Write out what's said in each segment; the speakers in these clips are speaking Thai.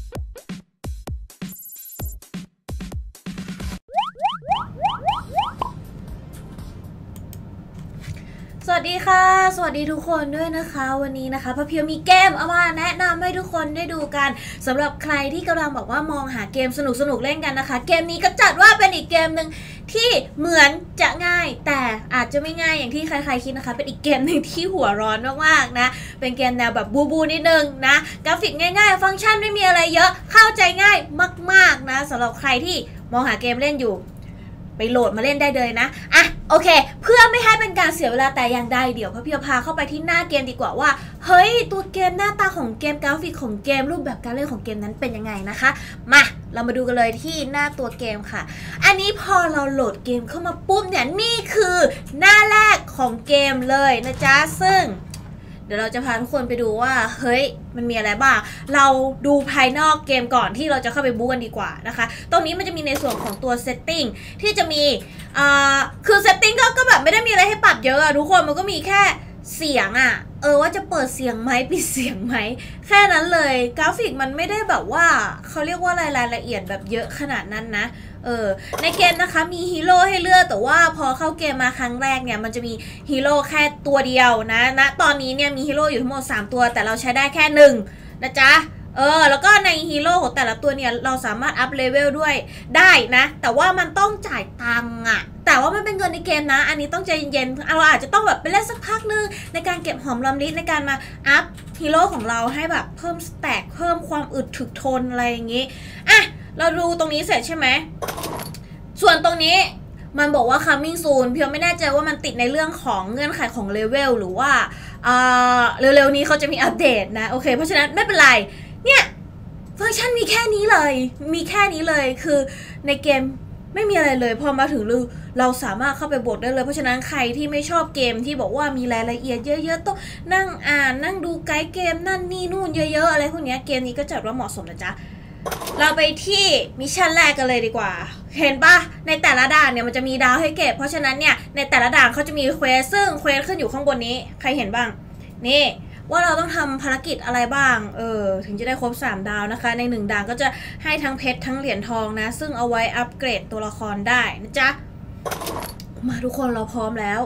สวัสดีค่ะสวัสดีทุกคนด้วยนะคะวันนี้นะคะพะเพียวมีเกมเอามาแนะนำให้ทุกคนได้ดูกันสำหรับใครที่กำลังบอกว่ามองหาเกมสนุกเล่นกันนะคะเกมนี้ก็จัดว่าเป็นอีกเกมหนึ่งที่เหมือนจะง่ายแต่อาจจะไม่ง่ายอย่างที่ใครๆคิดนะคะเป็นอีกเกมหนึ่งที่หัวร้อนมากๆนะเป็นเกมแนวแบบบูนิดนึงนะกราฟิกง่ายๆฟังก์ชันไม่มีอะไรเยอะเข้าใจง่ายมากๆนะสำหรับใครที่มองหาเกมเล่นอยู่ไปโหลดมาเล่นได้เลยนะอ่ะโอเคเพื่อไม่ให้เป็นการเสียเวลาแต่อย่างใดเดี๋ยวพะเพียวพาเข้าไปที่หน้าเกมดีกว่าว่าเฮ้ยตัวเกมหน้าตาของเกมกราฟิกของเกมรูปแบบการเล่นของเกมนั้นเป็นยังไงนะคะมาเรามาดูกันเลยที่หน้าตัวเกมค่ะอันนี้พอเราโหลดเกมเข้ามาปุ๊บเนี่ยนี่คือหน้าแรกของเกมเลยนะจ๊ะซึ่งเดี๋ยวเราจะพาทุกคนไปดูว่าเฮ้ยมันมีอะไรบ้างเราดูภายนอกเกมก่อนที่เราจะเข้าไปบู๊กันดีกว่านะคะตรงนี้มันจะมีในส่วนของตัวเซตติ้งที่จะมีคือเซตติ้งก็แบบไม่ได้มีอะไรให้ปรับเยอะอะทุกคนมันก็มีแค่เสียงอะว่าจะเปิดเสียงไหมปิดเสียงไหมแค่นั้นเลยกราฟิกมันไม่ได้แบบว่าเขาเรียกว่ารายละเอียดแบบเยอะขนาดนั้นนะในเกมนะคะมีฮีโร่ให้เลือกแต่ว่าพอเข้าเกมมาครั้งแรกเนี่ยมันจะมีฮีโร่แค่ตัวเดียวนะตอนนี้เนี่ยมีฮีโร่อยู่ทั้งหมด3ตัวแต่เราใช้ได้แค่1นะจ๊ะแล้วก็ในฮีโร่ของแต่ละตัวเนี่ยเราสามารถอัพเลเวลด้วยได้นะแต่ว่ามันต้องจ่ายตังค์อะแต่ว่ามันเป็นเงินในเกมนะอันนี้ต้องใจเย็นๆเราอาจจะต้องแบบไปเล่นสักพักนึงในการเก็บหอมรอมริบในการมาอัพฮีโร่ของเราให้แบบเพิ่มสแต็กเพิ่มความอึดถึกทนอะไรอย่างงี้อ่ะเราดูตรงนี้เสร็จใช่ไหมส่วนตรงนี้มันบอกว่า coming soon เพียวไม่แน่ใจว่ามันติดในเรื่องของเงื่อนไขของเลเวลหรือว่าเร็วๆนี้เขาจะมีอัปเดตนะโอเคเพราะฉะนั้นไม่เป็นไรเนี่ยฟังก์ชันมีแค่นี้เลยคือในเกมไม่มีอะไรเลยพอมาถึงเราสามารถเข้าไปบทได้เลยเพราะฉะนั้นใครที่ไม่ชอบเกมที่บอกว่ามีรายละเอียดเยอะๆต้องนั่งอ่านนั่งดูไกด์เกมนั่นนี่นู่นเยอะๆอะไรพวกนี้เกมนี้ก็จัดว่าเหมาะสมนะจ๊ะเราไปที่มิชชั่นแรกกันเลยดีกว่าเห็นปะในแต่ละด่านเนี่ยมันจะมีดาวให้เก็บเพราะฉะนั้นเนี่ยในแต่ละด่านเขาจะมีเควสซึ่งเควสขึ้นอยู่ข้างบนนี้ใครเห็นบ้างนี่ว่าเราต้องทำภารกิจอะไรบ้างถึงจะได้ครบ3ดาวนะคะใน1ด่านก็จะให้ทั้งเพชรทั้งเหรียญทองนะซึ่งเอาไว้อัปเกรดตัวละครได้นะจ๊ะมาทุกคนเราพร้อมแล้ว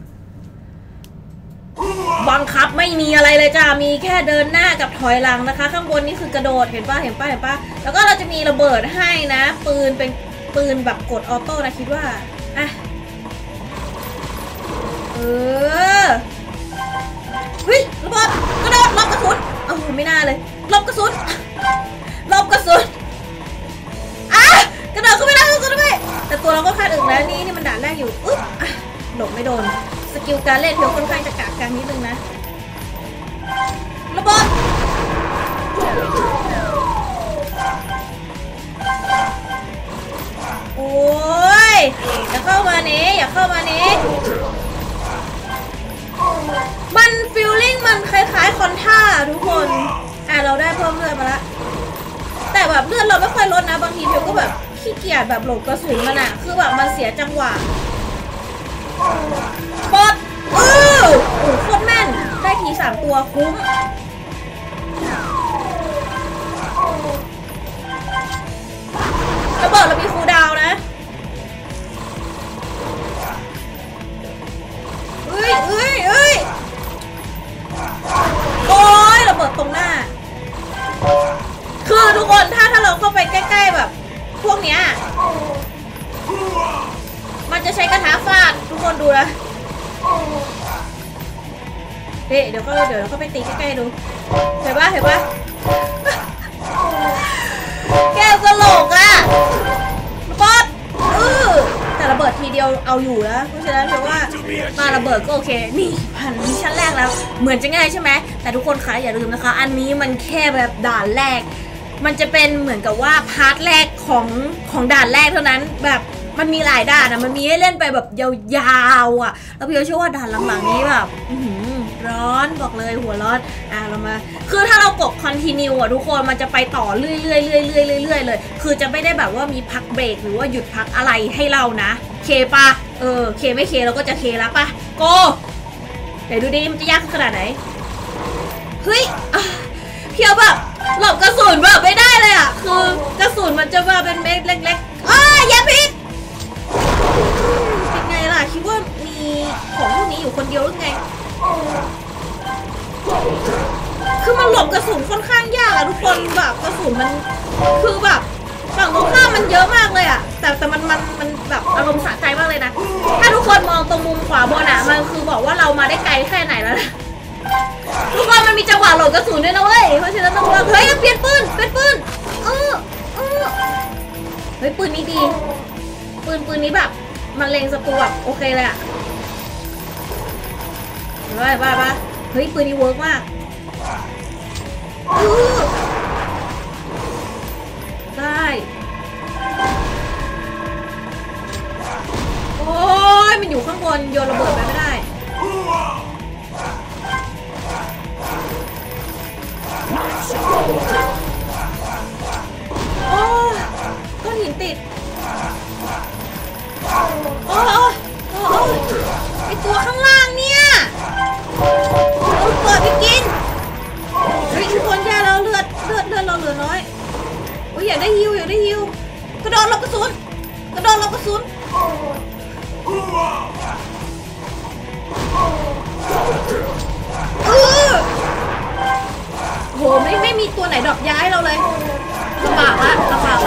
บังคับไม่มีอะไรเลยจ้ามีแค่เดินหน้ากับถอยหลังนะคะข้างบนนี่คือกระโดดเห็นปะแล้วก็เราจะมีระเบิดให้นะปืนเป็นปืนแบบกดออโต้นะคิดว่าอ่ะเฮ้ยระเบิดกระโดดลบกระสุนโอ้โหไม่น่าเลยลบกระสุนอ่ะกระโดดก็ไม่ได้แต่ตัวเราก็คาดอึแล้วนี่มันด่านแรกอยู่อึ๊บหลบไม่โดนสกิลการเล่นเพียวค่อนข้างจะกากกลางนิดนึงนะระเบิดโอ้ยอย่าเข้ามานี้มันฟีลลิ่งมันคล้ายๆคอนท่าทุกคนเราได้เพิ่มเลือดมาแล้วแต่แบบเลือดเราไม่ค่อยลดนะบางทีเพียวก็แบบขี้เกียจแบบหลบกระสุนมันคือแบบมันเสียจังหวะปดโอ้โคตรแม่นได้ที3ตัวคุ้มระเบิดเรามีคูลดาวน์นะเอ้ยโอ้ยระเบิดตรงหน้าคือทุกคนถ้าเราเข้าไปใกล้ๆแบบพวกเนี้ยมันจะใช้กระทะฟาดทุกคนดูนะเดี๋ยวเราก็ไปตีใกล้ๆดูเห็นปะแกสลกอะระเบิดแต่ระเบิดทีเดียวเอาอยู่แล้วเพราะฉะนั้นแปลว่ามาระเบิดก็โอเคนี่ผ่านมิชชั่นแรกแล้วเหมือนจะง่ายใช่ไหมแต่ทุกคนคะอย่าลืมนะคะอันนี้มันแค่แบบด่านแรกมันจะเป็นเหมือนกับว่าพาร์ทแรกของด่านแรกเท่านั้นแบบมันมีหลายด่านมันมีให้เล่นไปแบบยาวๆแล้วพี่เชื่อว่าด่านหลังๆนี้แบบร้อนบอกเลยหัวร้อนเรามาคือถ้าเรากด continue ทุกคนมันจะไปต่อเรื่อยเลยคือจะไม่ได้แบบว่ามีพักเบรกหรือว่าหยุดพักอะไรให้เรานะเคปะเคไม่เคเราก็จะเคแล้วปะโกเดี๋ยวดูดิมันจะยากขนาดไหนเฮ้ยเพียวแบบหลบกระสุนแบบไม่ได้เลยคือกระสุนมันจะมาเป็นเม็ดเล็กๆอย่าพิษเป็นไงล่ะคิดว่ามีของพวกนี้อยู่คนเดียวหรือไงคือมันหลบกระสุนค่อนข้างยากอะทุกคนแบบกระสุนมันคือแบบฝั่งตรงข้ามมันเยอะมากเลยอะแต่มันแบบอารมณ์สะใจมากเลยนะถ้าทุกคนมองตรงมุมขวาบนอะมันคือบอกว่าเรามาได้ไกลแค่ไหนแล้วนะทุกคนมันมีจังหวะโหลดกระสุนด้วยนะเว้ยเพราะฉะนั้นต้องระวังเฮ้ยเปลี่ยนปืนเป็นปืนเฮ้ยปืนนี้ดีปืนนี้แบบมันเล็งศัตรูแบบโอเคเลยอะบ้าเฮ้ยปืนนี้เวิร์กมากได้โอ้ยมันอยู่ข้างบนโยนระเบิดไปไม่ได้โอ้ก้อนหินติดโอ้ไอตัวข้างล่างเนี่ยเอาเปิดไปกินเฮ้ยทุกคนแย่แล้วเลือดเราเหลือน้อยโอ้ยอยากได้ฮิวกระโดดหลบกระสุนโหไม่มีตัวไหนดรอปย้ายเราเลยลำบากละ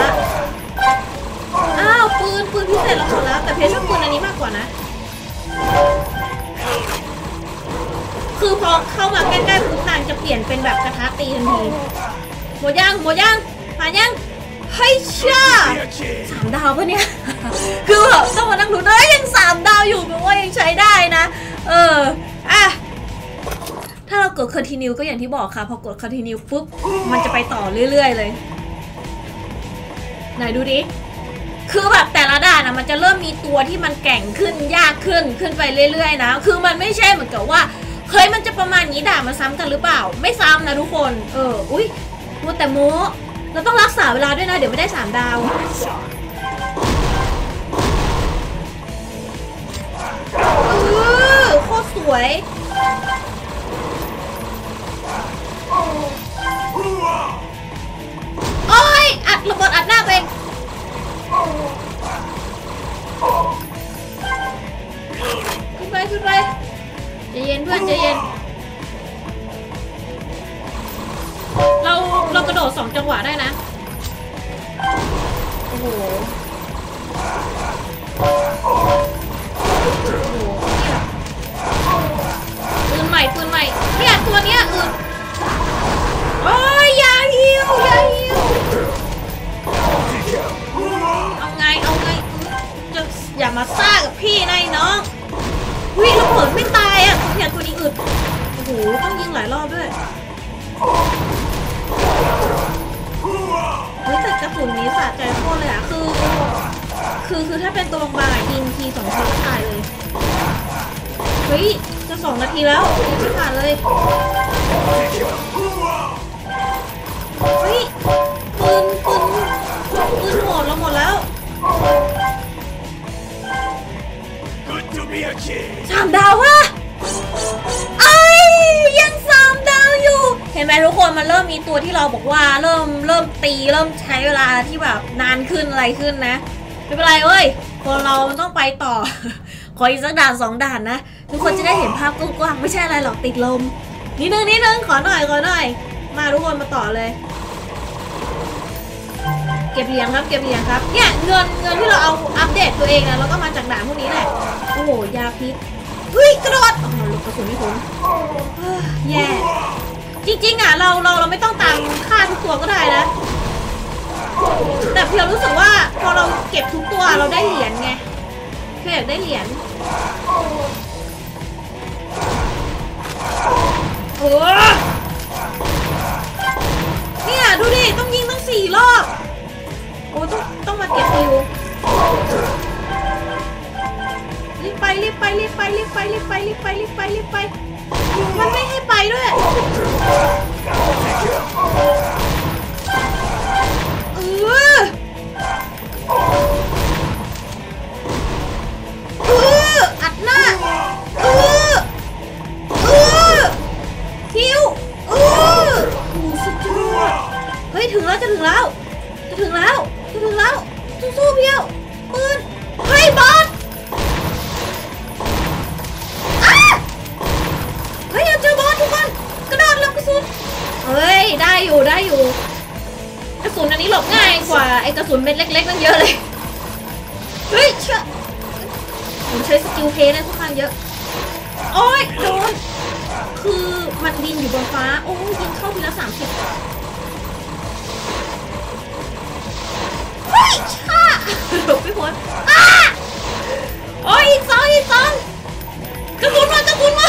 อ้าวปืนพิเศษเราหมดแล้วแต่เพชรชอบปืนอันนี้มากกว่านะคือพอเข้ามาใกล้ๆปุ๊บนางจะเปลี่ยนเป็นแบบกระทะตีทันทีหมดยังผ่านยังเฮ้ยช่า3 ดาวปะเนี่ยคือแบบต้องมานั่งดูยัง3 ดาวอยู่แปลว่ายังใช้ได้นะถ้าเรากด continue ก็อย่างที่บอกค่ะพอกด continue ปุ๊บมันจะไปต่อเรื่อยๆเลยไหนดูดิคือแบบแต่ละด่านนะมันจะเริ่มมีตัวที่มันแก่งขึ้นยากขึ้นไปเรื่อยๆนะคือมันไม่ใช่เหมือนกับว่าเฮ้ยมันจะประมาณนี้ด่านมันซ้ำกันหรือเปล่าไม่ซ้ำนะทุกคนอุ้ยมัวแต่โม้เราต้องรักษาเวลาด้วยนะเดี๋ยวไม่ได้3 ดาวโคตรสวยโอ้ยอัดระเบิดอัดหน้าเองขึ้นไปใจเย็นเพื่อนใจเย็นเรากระโดด2 จังหวะได้นะโอ้โหปืนใหม่เนี่ยตัวเนี้ยโอ้ยอย่าหิวเอาไงจะอย่ามาซ่ากับพี่นายน้องวิ่งแล้วเปิดไม่ตายอ่ะเนี่ยตัวนี้อึดโอ้โหต้องยิงหลายรอบด้วยเฮ้ยแต่กระสุนนี้สะใจโคตรเลยอ่ะคือถ้าเป็นตัวบางๆยิงที2 ทีก็ตายเลยเฮ้ยจะ2 นาทีแล้วยังไม่ผ่านเลยเฮ้ยปืนหมดเราหมดแล้ว3 ดาววะยัง3 ดาวอยู่เห็นไหมทุกคนมันเริ่มมีตัวที่เราบอกว่าเริ่มตีเริ่มใช้เวลาที่แบบนานขึ้นอะไรขึ้นนะไม่เป็นไรเว้ยคนเราต้องไปต่อขออีกสักด่าน2 ด่านนะทุกคนจะได้เห็นภาพกว้างๆไม่ใช่อะไรหรอกติดลมนิดนึงขอหน่อยมาทุกคนมาต่อเลยเก็บเหรียญครับเนี่ยเงินที่เราเอาอัปเดตตัวเองนะแล้วก็มาจากด่านพวกนี้แหละโอ้โหยาพิษเฮ้ยกระโดดลูกกระสุนไม่พ้นแย่จริงๆเราไม่ต้องตามฆ่าทุกตัวก็ได้นะแต่เพียวรู้สึกว่าพอเราเก็บทุกตัวเราได้เหรียญไงเพียวอยากได้เหรียญเนี่ยดูดิต้องยิงตั้ง4 รอบโอ้ต้องมาเก็บฮิวรีบไปมันไม่ให้ไปด้วยอัดหน้าฮิวสุดยอดเฮ้ยจะถึงแล้วจะถึงแล้วสู้ๆเพียวปืนเฮ้ยบอสเฮ้ยเจอบอสทุกคนกระโดดหลบกระสุนเฮ้ยได้อยู่กระสุนอันนี้หลบง่ายกว่าไอ้กระสุนเม็ดเล็กๆนั่นเยอะเลยเฮ้ยผมใช้สกิลเพย์ได้ค่อนข้างเยอะโอ้ยโดนคือมันบินอยู่บนฟ้าโอ้ยยิงเข้าทีละ30เฮ้ยช่าหลบไม่พ้นโอ้ยอีกสองกระสุนมา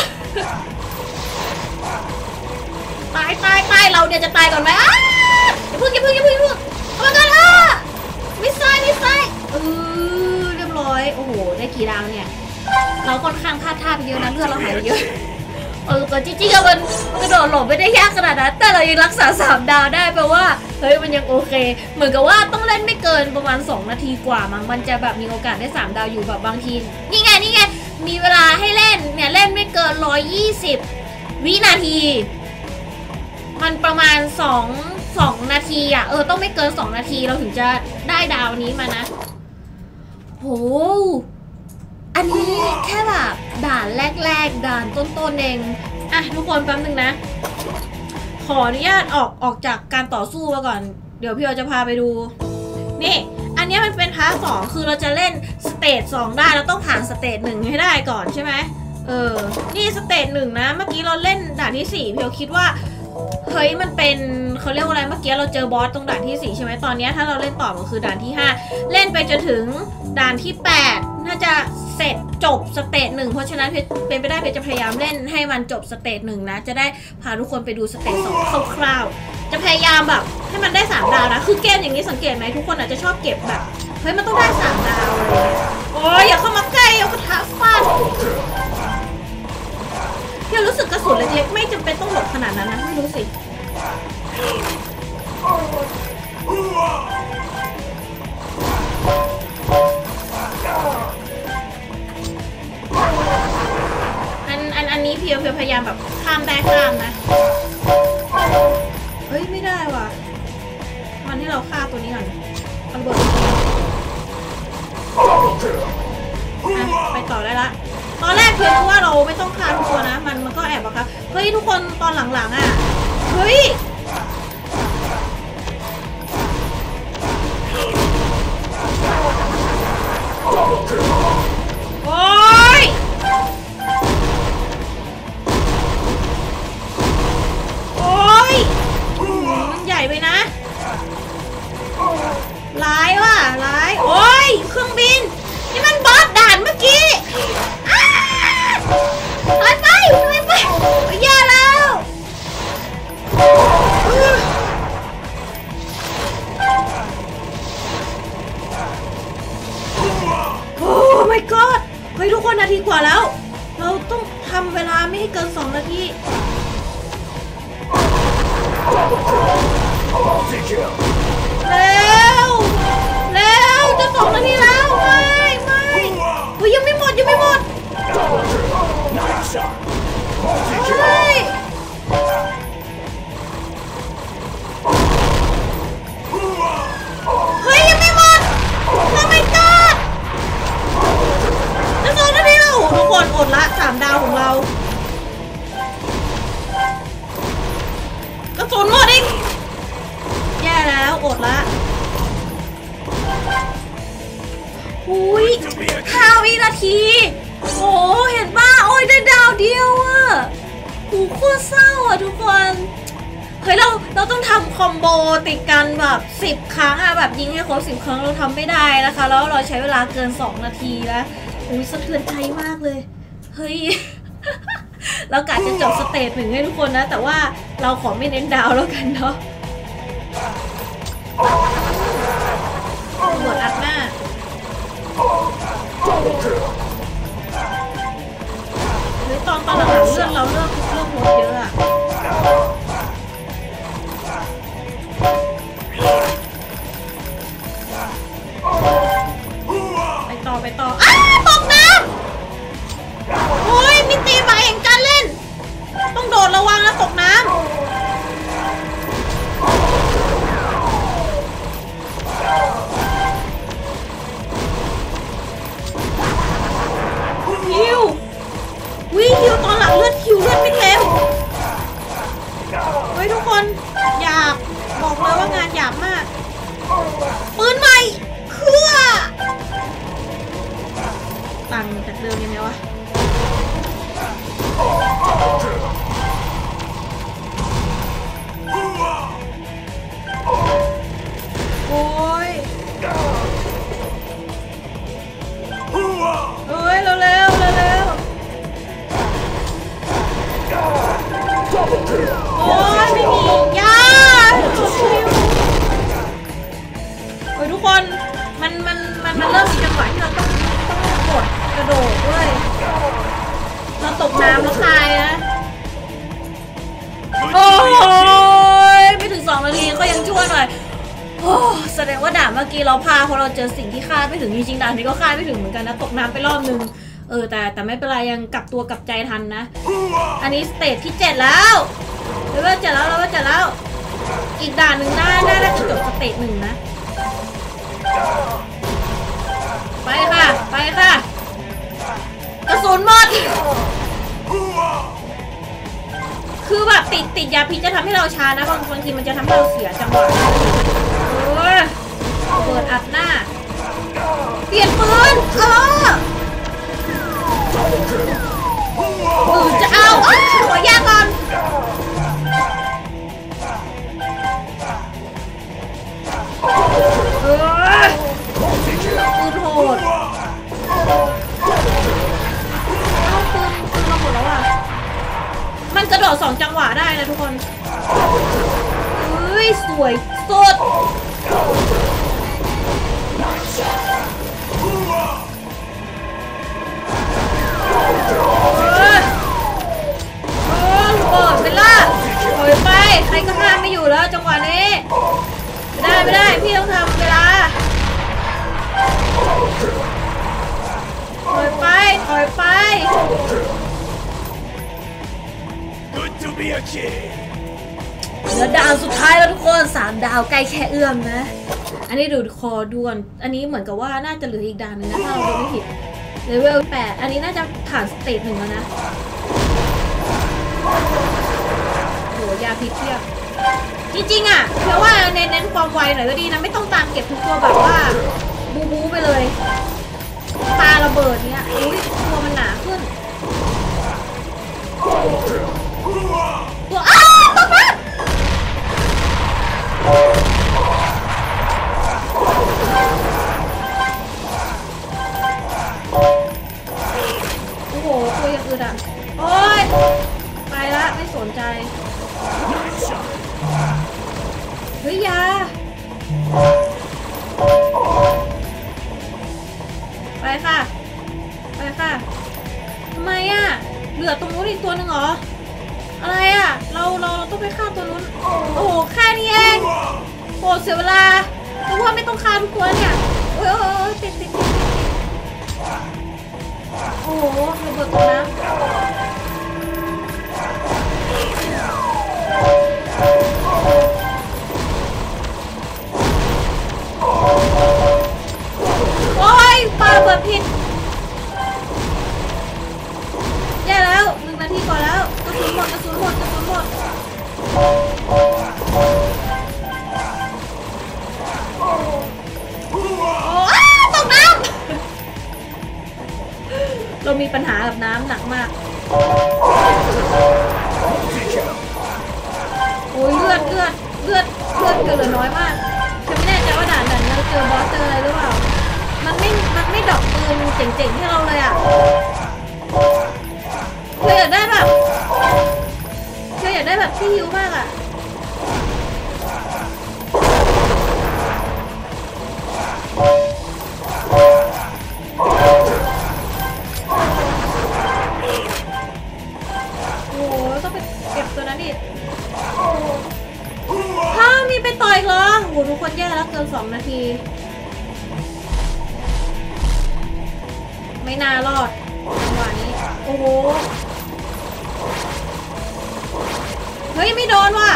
ตายเราเดี๋ยวจะตายก่อนไหมอย่าเพิ่งเอามากันมิสไซล์เรียบร้อยโอ้โหได้กี่ดาวเนี่ยเราค่อนข้างพลาดท่าไปเยอะนะเลือดเราหายไปเยอะแต่จริงๆมันกระโดดหลบไม่ได้ยากขนาดนั้นแต่เรายังรักษา3 ดาวได้แปลว่าเฮ้ยมันยังโอเคเหมือนกับว่าต้องเล่นไม่เกินประมาณ2 นาทีกว่ามันจะแบบมีโอกาสได้3 ดาวอยู่แบบบางทีนี่ไงมีเวลาให้เล่นเนี่ยเล่นไม่เกิน120 วินาทีมันประมาณ2 นาทีอ่ะต้องไม่เกิน2 นาทีเราถึงจะได้ดาวนี้มานะโหอันนี้แค่แบบด่านแรกด่านต้นๆเองอ่ะทุกคนแป๊บนึงนะขออนุญาตออกจากการต่อสู้มาก่อนเดี๋ยวพี่เราจะพาไปดูนี่อันนี้มันเป็นพาร์ท 2คือเราจะเล่นสเตจ 2ได้เราต้องผ่านสเตจ 1ให้ได้ก่อนใช่ไหมนี่สเตจ 1นะเมื่อกี้เราเล่นด่านที่4พี่เราคิดว่าเฮ้ยมันเป็นเขาเรียกว่าอะไรเมื่อกี้เราเจอบอสตรงด่านที่4ใช่ไหมตอนนี้ถ้าเราเล่นต่อมันคือด่านที่5เล่นไปจนถึงด่านที่8น่าจะเสร็จจบสเตจ 1เพราะฉะนั้นเป็นไปได้เพชรจะพยายามเล่นให้มันจบสเตจ 1นะจะได้พาทุกคนไปดูสเตจ 2คร่าวๆจะพยายามแบบให้มันได้3 ดาวนะคือเกมอย่างนี้สังเกตไหมทุกคนอาจจะชอบเก็บแบบเฮ้ยมันต้องได้3 ดาวเลยโอ้ยอย่าเข้ามาใกล้เอากระทะฟาดพี่รู้สึกกระสุนเล็กๆไม่จำเป็นต้องหลบขนาดนั้นนะไม่รู้สิอันนี้เพียวพยายามแบบข้ามได้ข้ามนะเฮ้ยไม่ได้ว่ะมันให้เราฆ่าตัวนี้ก่อนตำรวจไปต่อได้ละตอนแรกเพียวว่าเราไม่ต้องฆ่าทุกตัวนะมันก็แอบอะค่ะเฮ้ยทุกคนตอนหลังๆอ่ะเฮ้ยโอ้ยมันใหญ่ไปนะร้ายว่ะร้ายโอ้ยเครื่องบินนี่มันบอสด่านเมื่อกี้ถอยไปแย่แล้วโอ้ my god เฮ้ยทุกคนนาทีกว่าแล้วเราต้องทำเวลาไม่ให้เกิน2 นาทีเร็วจะ2 นาทีแล้วไม่เฮ้ยยังไม่หมดเฮ้ยยังไม่หมดโอ้ my god จะ2 นาทีแล้วทุกคนอดละ3 ดาวของเรากระสุนหมดอีกแย่แล้วอดละอุ้ย5 วินาทีโอ้เห็นป่ะโอ้ยได้ดาวเดียวอะโอ้โคตรเศร้าอะทุกคนเฮ้ยเราต้องทำคอมโบติดกันแบบ10 ครั้งอะแบบยิงให้ครบ10 ครั้งเราทำไม่ได้นะคะแล้วเราใช้เวลาเกิน2 นาทีแล้วอุ้ยสะเทือนใจมากเลยเฮ้ยเรากะจะจบสเตจ 1ให้ทุกคนนะแต่ว่าเราขอไม่เน้นดาวแล้วกันเนาะตำรวจอัดหน้าหรือตอนหลังเรื่องเราเรื่องรถเยอะอะไปต่อตกน้ำโอ้ยมีตีมาเองการเล่นต้องโดดระวังนะตกน้ำโอ้ยไม่มียาโอ้ยทุกคนมันเริ่มมีจังหวะที่เราต้องกดกระโดดด้วยเราตกน้ำแล้วตายนะโอ้ยไม่ถึง2 นาทีก็ยังชั่วหน่อยโอ้แสดงว่าด่านเมื่อกี้เราพลาดเพราะเราเจอสิ่งที่คาดไม่ถึงจริงๆด่านนี้ก็คาดไม่ถึงเหมือนกันนะตกน้ำไปรอบนึงแต่ไม่เป็นไรยังกลับตัวกลับใจทันนะอันนี้สเตจที่7แล้วเลเวล7แล้วอีกด่านหนึ่งน่าจะจบสเตจ1นะไปค่ะกระสุนหมดคือแบบติดยาพิษจะทำให้เราช้านะบางทีมันจะทำให้เราเสียจังหวะเปิดอัดหน้าเปลี่ยนปืนจะเอาขอยาก่อนปืนโหดเอาปืนมาหมดแล้วอ่ะมันกระโดด2 จังหวะได้นะทุกคนเฮ้ยสวยสุดเปิดไปละถอยไปใครก็ห้ามไม่อยู่แล้วจังหวะนี้ไม่ได้พี่ต้องทำเวลาถอยไปเหลือดาวสุดท้ายแล้วทุกคน3 ดาวใกล้แค่เอื้อมนะอันนี้ดูคอด่วนอันนี้เหมือนกับว่าน่าจะเหลืออีกดาวนึงนะถ้าเราดูไม่ผิดเลเวล8อันนี้น่าจะผ่านสเตจ1แล้วนะโหยาพิษเทียบจริงๆอ่ะเพราะว่าเน้นความไวหน่อยก็ดีนะไม่ต้องตามเก็บทุกตัวแบบว่าบูไปเลยตาระเบิดเนี้ยตัวมันหนาขึ้นตัวตกมาโอ้โหตัวยังอึดอ่ะโอ๊ยไปละไม่สนใจเฮ้ยยาไปค่ะทำไมอ่ะเหลือตรงนู้นอีกตัวหนึ่งเหรออะไรอ่ะเราต้องไปฆ่าตัวนู้นโอ้โหแค่นี้เองโหเสียเวลาเพราะว่าไม่ต้องฆ่าทุกตัวเนี่ยโอ้ยติดโอ้โหระเบิดตัวน้ำโอ้ยปาระเบิดผิดแย่แล้ว1 นาทีก่อนแล้วกระสุนหมดโอ้ตกน้ำเรามีปัญหากับน้ำหนักมากโอ้ยเลือดเหลือน้อยมากฉันไม่แน่ใจว่าด่านนี้เราเจอบอสเจออะไรหรือเปล่ามันไม่ดอกปืนเจ๋งๆให้เราเลยอ่ะเธออยากได้แบบที่ฮิวมากอ่ะโอ้โหต้องไปเก็บตัวนั้นดิถ้ามีไปต่อยเหรอโอ้โหทุกคนแย่แล้วเกิน2 นาทีไม่น่ารอดจังหวะนี้โอ้โหเฮ้ยไม่โดนว่ะ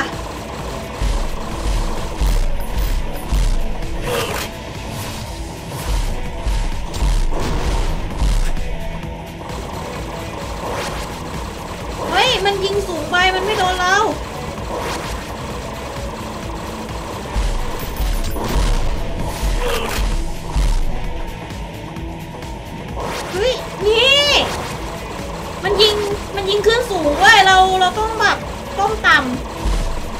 เฮ้ยมันยิงสูงไปมันไม่โดนเราเฮ้ยนี่มันยิงขึ้นสูงเว้ยเราต้องแบบต้มต่ำ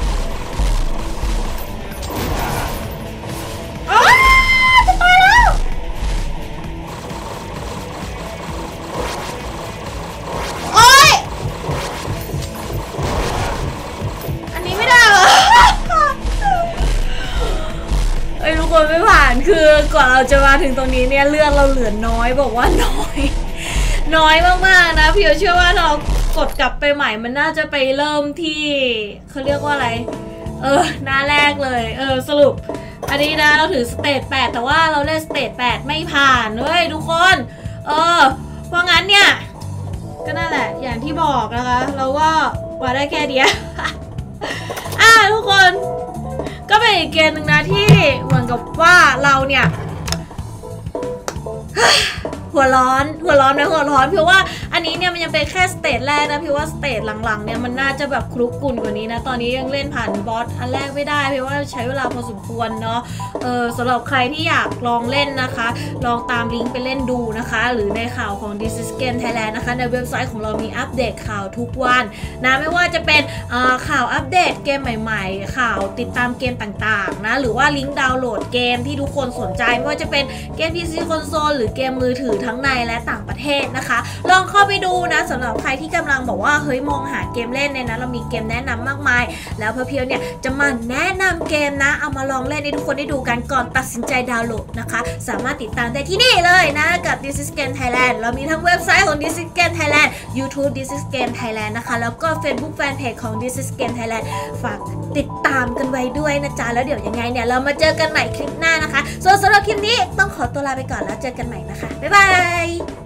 คือกว่าเราจะมาถึงตรงนี้เนี่ยเลือดเราเหลือน้อยบอกว่าน้อยน้อยมากๆนะพี่เชื่อว่าเรากดกลับไปใหม่มันน่าจะไปเริ่มที่เขาเรียกว่าอะไรหน้าแรกเลยสรุปอันนี้นะเราถือสเตจ8แต่ว่าเราเล่นสเตจ8ไม่ผ่านเว้ยทุกคนเพราะงั้นเนี่ยก็นั่นแหละอย่างที่บอกนะคะเราก็มาได้แค่เดียว ทุกคนก็เป็นอีกเกมหนึ่งนะที่เหมือนกับว่าเราเนี่ย หัวร้อนไหมหัวร้อนเพราะว่าอันนี้เนี่ยมันยังเป็นแค่สเตจแรกนะพี่ว่าสเตจหลังๆเนี่ยมันน่าจะแบบคลุกกลุ่นกว่านี้นะตอนนี้ยังเล่นผ่านบอสอันแรกไม่ได้เพราะว่าใช้เวลาพอสมควรเนาะสำหรับใครที่อยากลองเล่นนะคะลองตามลิงก์ไปเล่นดูนะคะหรือในข่าวของ This is Game Thailand นะคะในเว็บไซต์ของเรามีอัปเดตข่าวทุกวันนะไม่ว่าจะเป็นข่าวอัปเดตเกมใหม่ๆข่าวติดตามเกมต่างๆนะหรือว่าลิงก์ดาวน์โหลดเกมที่ทุกคนสนใจไม่ว่าจะเป็นเกม PC คอนโซลหรือเกมมือถือทั้งในและต่างประเทศนะคะลองเข้าไปดูนะสำหรับใครที่กำลังบอกว่าเฮ้ยมองหาเกมเล่นเนี่ยนะเรามีเกมแนะนำมากมายแล้วเพียวเนี่ยจะมาแนะนำเกมนะเอามาลองเล่นให้ทุกคนได้ดูกันก่อนตัดสินใจดาวน์โหลดนะคะสามารถติดตามได้ที่นี่เลยนะกับ This is Game Thailand เรามีทั้งเว็บไซต์ของ This is Game Thailand YouTube This is Game Thailand นะคะแล้วก็ Facebook Fanpage ของ This is Game Thailand ฝากติดตามกันไว้ด้วยนะจ๊ะแล้วเดี๋ยวยังไงเนี่ยเรามาเจอกันใหม่คลิปหน้านะคะส่วนสำหรับคลิปนี้ต้องขอตัวลาไปก่อนแล้วเจอกันใหม่นะคะบ๊ายบาย